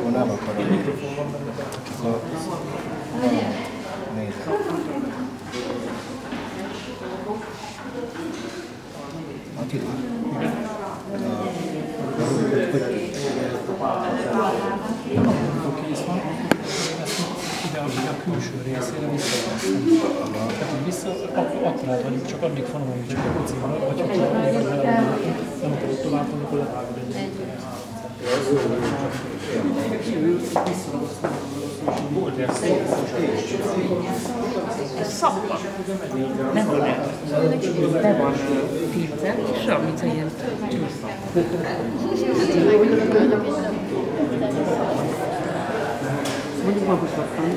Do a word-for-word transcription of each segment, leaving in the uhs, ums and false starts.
Akkor nem akarom. Mikrofon van benne. Nézd. Attila. Amikor kész van, ide a külső részére visszaveszem. Tehát, hogy vissza, akkor át vagyunk, csak addig fonom, hogy csak a kocsival, vagy ha csak még az ellenőrül, nem akarod tovább, akkor levágod egy Szappan. Nem van el. Be van tízzel, és amit ilyen mondjuk maguslattam.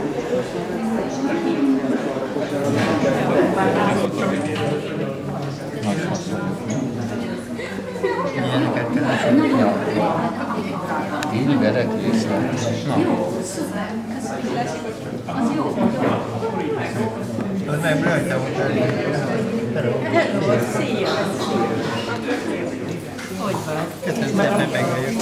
Ilyeneket keresünk. Így vereklés lesz. Na. Az nem rajta volt Hello, szia! Hogy van? Köszönöm, nem meg vagyok.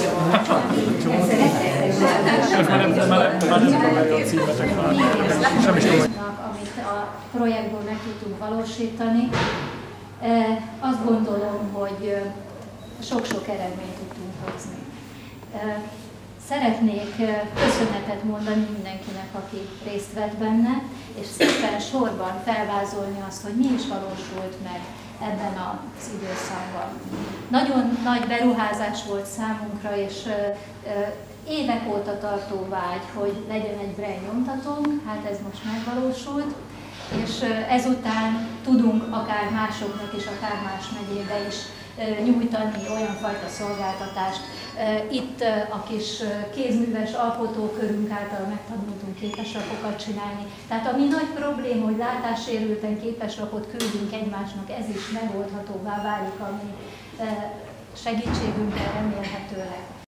Most már nem próbálja a címetek már. Sem is tudom. Amit a projektből meg tudtunk valósítani. Azt gondolom, hogy sok-sok eredményt tudtunk hozni. Szeretnék köszönetet mondani mindenkinek, aki részt vett benne, és szépen sorban felvázolni azt, hogy mi is valósult meg ebben az időszakban. Nagyon nagy beruházás volt számunkra, és évek óta tartó vágy, hogy legyen egy Braille nyomtatónk, hát ez most megvalósult, és ezután tudunk akár másoknak is, akár más megyébe is nyújtani olyan fajta szolgáltatást. Itt a kis kézműves alkotókörünk által megtanultunk képeslapokat csinálni. Tehát ami nagy probléma, hogy látássérülten képeslapot küldünk egymásnak, ez is megoldhatóvá válik a mi segítségünkkel remélhetőleg.